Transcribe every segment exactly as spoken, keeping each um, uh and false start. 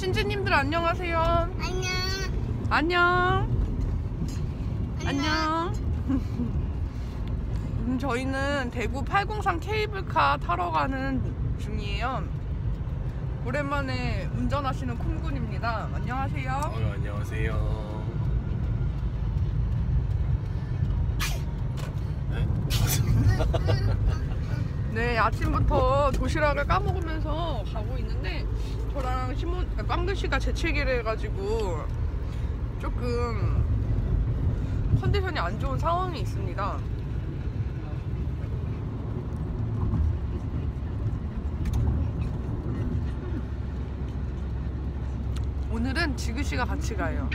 찐찐님들 안녕하세요. 안녕. 안녕. 안녕. 음, 저희는 대구 팔공삼 케이블카 타러 가는 중이에요. 오랜만에 운전하시는 콩군입니다. 안녕하세요. 어, 안녕하세요. 네, 아침부터 도시락을 까먹으면서 가고 있는데 저랑 시모, 빵글씨가 재채기를 해가지고 조금 컨디션이 안 좋은 상황이 있습니다. 오늘은 지그씨가 같이 가요.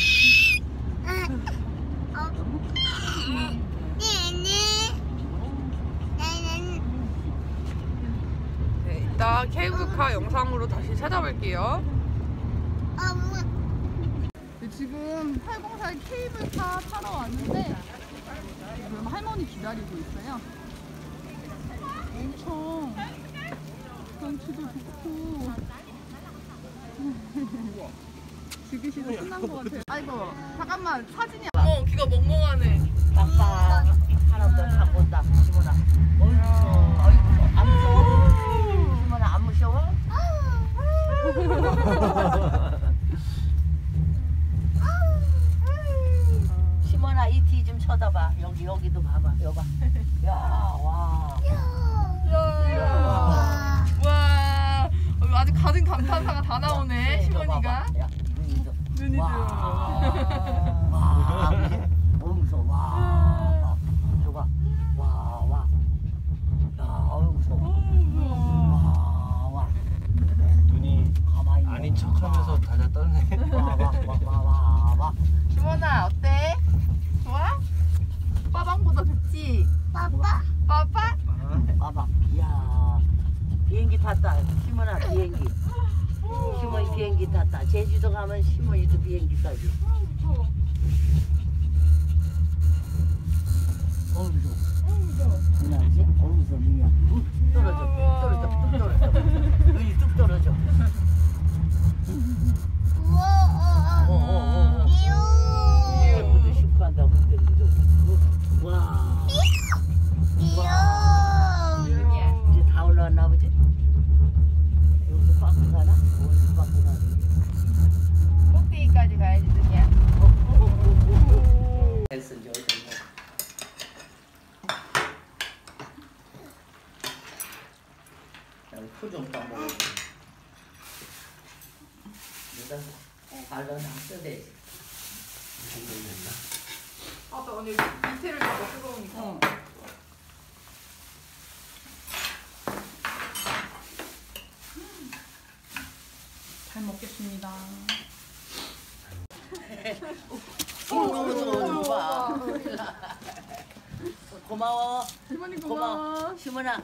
네, 이따 케이블카 영상으로 다시 찾아뵐게요. 네, 지금 팔공사 케이블카 타러 왔는데 지금 할머니 기다리고 있어요. 엄청 경치도 좋고 지그시도 끝난 것 같아요. 아이고 잠깐만 사진이 어머 귀가 멍멍하네. 아빠 사람들 다 본다. 시모나 어이구 어이구 안 무서워? 시모나 안 무서워? 시모나 이 뒤 좀 쳐다봐. 여기 여기도 봐봐. 여봐. 야 와. 야, 와 아주 가진 감탄사가 다 나오네. 시모니가 눈이 와. 와. 너무 무서워. 와. 저봐. 와, 와. 야, 어우 무서워. 와, 와. 눈이 가만히 아닌 척하면서 다다 떨네. 와, 와, 와, 와, 와, 와. 시모나 어때? 좋아? 빠방보다 좋지? 빠빠. 빠빠? 봐봐. 이야. 비행기 탔다. 시모나 비행기. 시모이 비행기 탔다. 제주도 가면 시모이도 비행기까지. 어우 무서워. 누나지? 어우 무서워. 눈이야. 뚝 떨어져. 뚝 떨어져. 뚝 떨어져. 눈이 뚝 떨어져. 우와. 어어어. 이거도 슈크한다고 그때 무서워. 와. 귀여워. 이제 다 올라왔나 보지? 여기서 빠꾸 가나? 어디서 빠꾸 가니? 꼭대기까지 가야지 눈이야. 됐어 이제 어디 표정 딱 먹어. 내가 발라놨어 되지. 아빠 오늘 밑에를 잡아 뜨거우니까. 응. 잘 먹겠습니다. 어, 봐. 고마워. 시모니 고마워. 고마워. 시문아.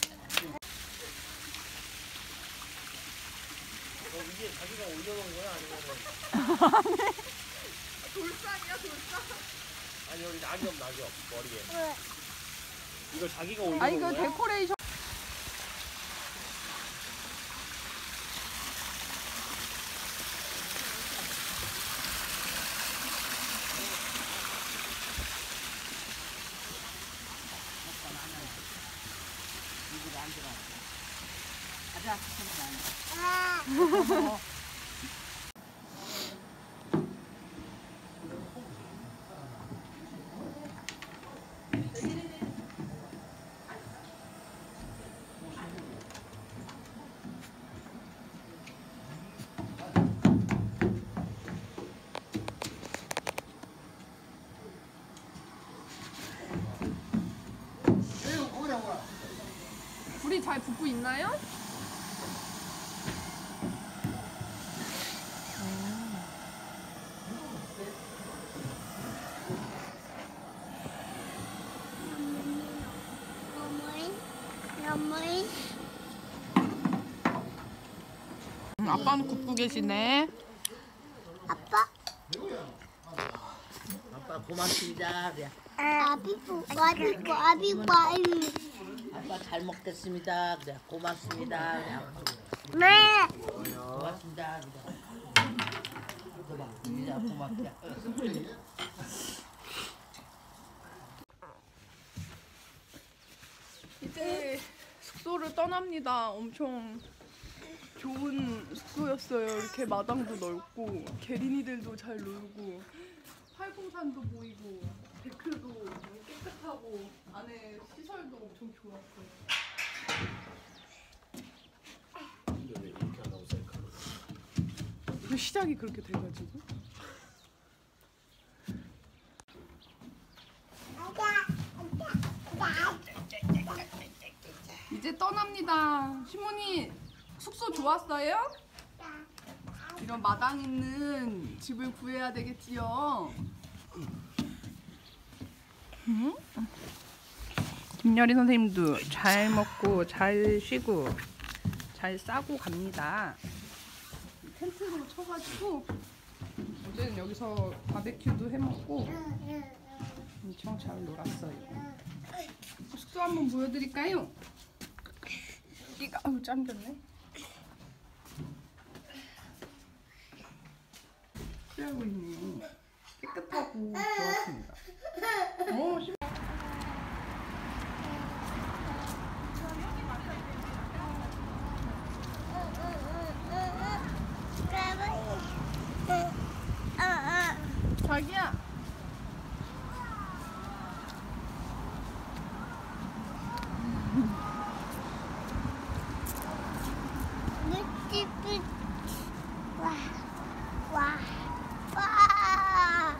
이게 자기가 올려놓은 거야 아니면? 돌산이야 돌산. 아니 여기 낙엽 낙엽 머리에. 이거 자기가 올려놓은 아 이거 거야? 데코레이션. 불이 잘 붙고 있나요? 음, 아빠는 굽고 계시네. 아빠. 아빠 고맙습니다. 그래. 아비부 아비부 아비부 아비부. 아빠 잘 먹겠습니다. 그래. 고맙습니다. 그래. 네. 고맙습니다. 그래. 그래. 이자 고맙다. 이제 숙소를 떠납니다. 엄청 좋은 숙소였어요. 이렇게 마당도 넓고 게린이들도 잘 놀고 팔공산도 보이고 데크도 너무 깨끗하고 안에 시설도 엄청 좋았어요. 근데 왜 이렇게 안 하고 셀카로? 그 시작이 그렇게 돼가지고. 이제 떠납니다. 시몬이 숙소 좋았어요? 이런 마당 있는 집을 구해야 되겠지요. 응? 김여리 선생님도 잘 먹고 잘 쉬고 잘 싸고 갑니다. 텐트로 쳐가지고 어제는 여기서 바베큐도 해먹고 엄청 잘 놀았어요. 숙소 한번 보여드릴까요? 여기가 아유 잠겼네. 취하고 있네요. 깨끗하고 좋았습니다. 어, 심- 자기야. 와, 와, 와.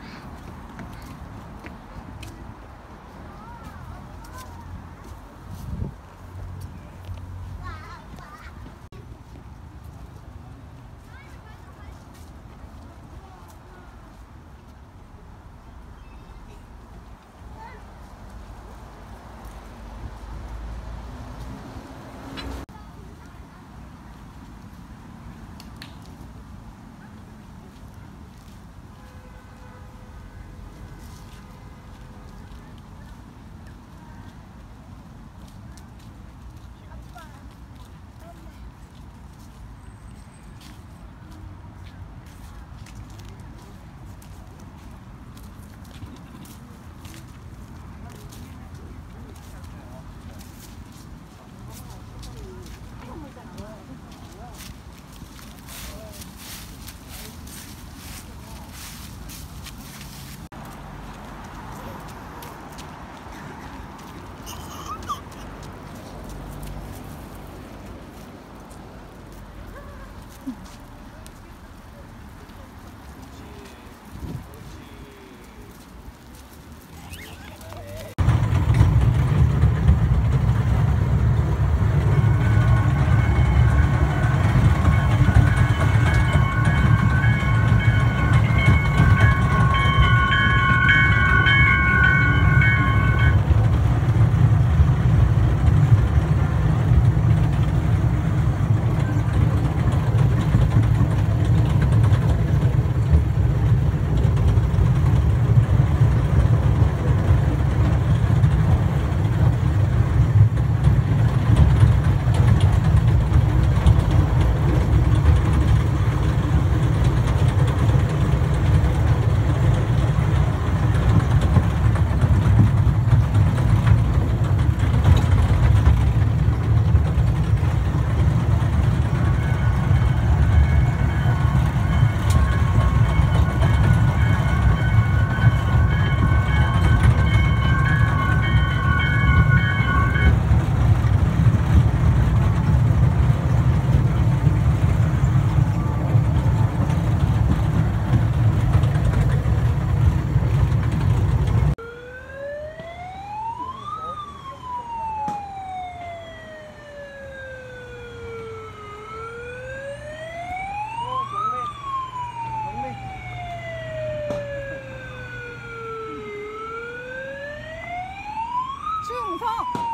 충성!